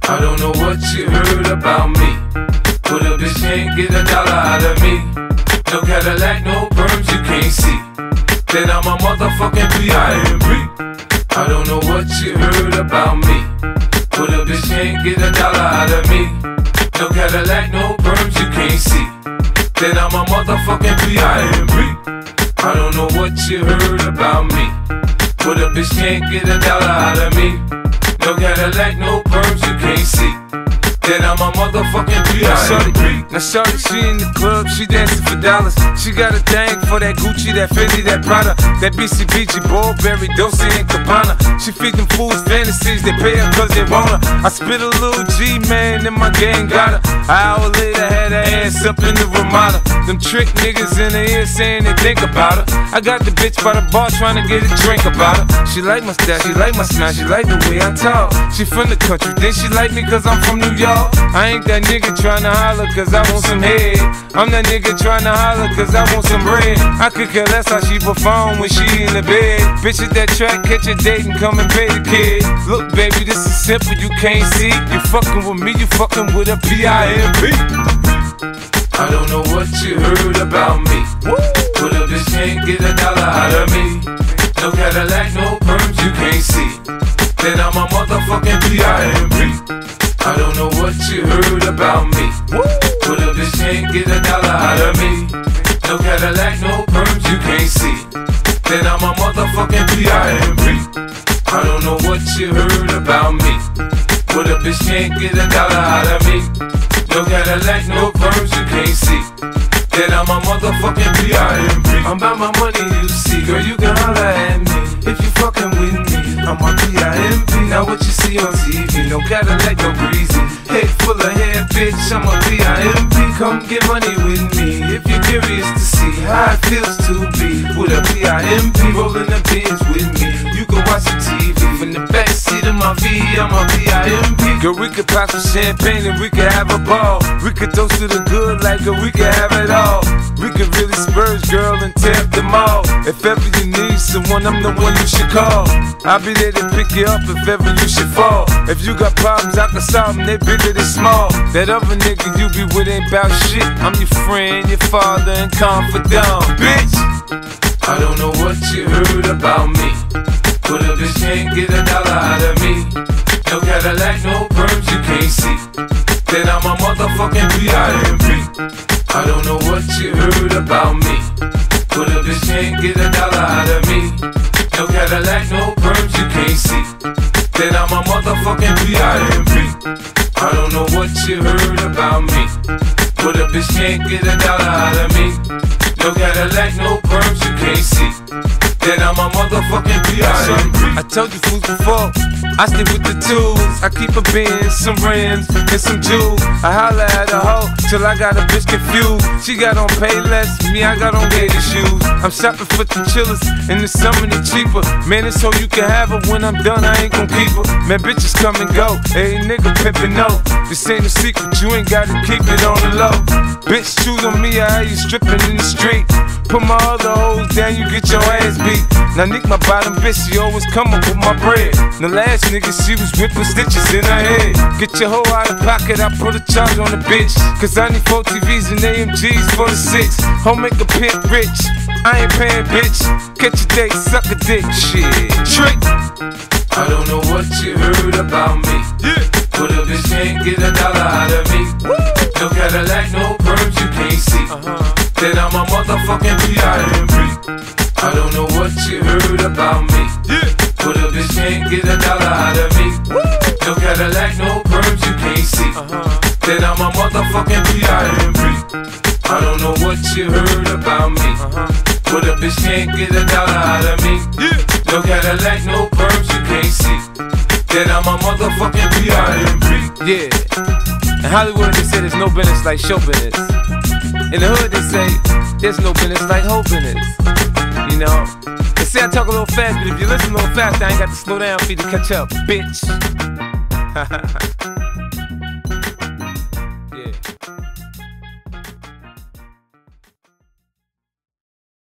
I don't know what you heard about me, but a bitch can't get $1 out of me. No Cadillac, no perms you can't see. Then I'm a motherfucking P.I.M.P. I don't know what you heard about me, but a bitch can't get $1 out of me. No Cadillac, no perms you can't see. Then I'm a motherfucking P.I.M.P. I don't know what you heard about me, but a bitch can't get $1 out of me. No Cadillac, no perms you can't see. Then I'm a motherfucking P.I.M.P. Now shorty, she in the club, she dancing for dollars. She got a thing for that Gucci, that Fendi, that Prada, that BCBG, Burberry, Dolce & Gabbana. She feed them fools fantasies, they pay her cause they want her. I spit a little G, man, and my gang got her. An hour later, had her ass up in the Ramada. Them trick niggas in the ear saying they think about her. I got the bitch by the bar trying to get a drink about her. She like my style, she like my smile, she like the way I talk. She from the country, then she like me cause I'm from New York. I ain't that nigga tryna holler cause I want some head. I'm that nigga tryna holler cause I want some bread. I could care less how she perform when she in the bed. Bitch at that track, catch a date and come and pay the kid. Look baby, this is simple, you can't see. You fucking with me, you fucking with a P.I.M.P. I don't know what you heard about me, but a bitch can't get $1 out of me. No Cadillac, no perms you can't see. Then I'm a motherfucking P.I.M.P. I don't know what you heard about me, but a bitch can't get $1 out of me. No Cadillac, no perms you can't see. Then I'm a motherfucking P.I.M.P. I don't know what you heard about me, but a bitch can't get $1 out of me. No Cadillac, no perms you can't see. Then I'm a motherfucking P.I.M.P. I'm about my money, you see, girl, you can holler at me if you fucking with me. I'm a P.I.M.P. Now what you see on TV, no Cadillac, no breezy. Head full of hair, bitch, I'm a P.I.M.P. Come get money with me if you're curious to see how it feels to be with a P.I.M.P. Rolling the bins with me, you can watch the TV from the backseat of my V, I'm a P.I.M.P. Girl, we could pop some champagne and we could have a ball. We could toast to the good like a we could have it all. We could really spurge, girl, and tear up them all. If ever you need someone, I'm the one you should call. I'll be there to pick you up if ever you should fall. If you got problems, I can solve them, they bigger than small. That other nigga you be with ain't bout shit. I'm your friend, your father, and confidant, bitch. I don't know what you heard about me, but a bitch can't get $1 out of me. No Cadillac, no perms you can't see. Then I'm a motherfucking P.I.M.P. I don't know what you heard about me, but a bitch can't get $1 out of me. No Cadillac, no perms you can't see. Then I'm a motherfucking P.I.M.P. I don't know what you heard about me, but a bitch can't get $1 out of me. No Cadillac, no perms you can't see. Then I'm a motherfucking P.I.M.P. I told you fools before, I stick with the tools. I keep a Benz, some rims, and some jewels. I holla at a hoe till I got a bitch confused. She got on Payless, me I got on gator shoes. I'm shopping for the chillers, in the summer they cheaper. Man, it's so you can have her, when I'm done I ain't gon' keep her. Man, bitches come and go, hey nigga pimpin' no. This ain't a secret, you ain't gotta keep it on the low. Bitch, choose on me, I hear you strippin' in the street. Put my other hoes down, you get your ass beat. Now Nick, my bottom bitch, she always come up with my bread. The last nigga, she was whipping stitches in her head. Get your hoe out of pocket, I put a charge on the bitch. Cause I need 4 TVs and AMGs for the 6. Home make a pimp rich, I ain't paying bitch. Catch a date, suck a dick, shit, trick. I don't know what you heard about me, but a bitch can't get $1 out of me. No Cadillac, no perms you can't see. Then I'm a motherfucking P.I.M.P. I don't know what you heard about me, but a bitch can't get $1 out of me. No Cadillac, no perms you can't see. Then I'm a motherfucking P.I.M.P. I don't know what you heard about me, but a bitch can't get $1 out of me. No Cadillac, no perms you can't see. Then I'm a motherfucking P.I.M.P. Yeah, in Hollywood they say there's no business like show business. In the hood they say there's no business like hoe business. You know, they say I talk a little fast, but if you listen a little fast, I ain't got to slow down for you to catch up, bitch.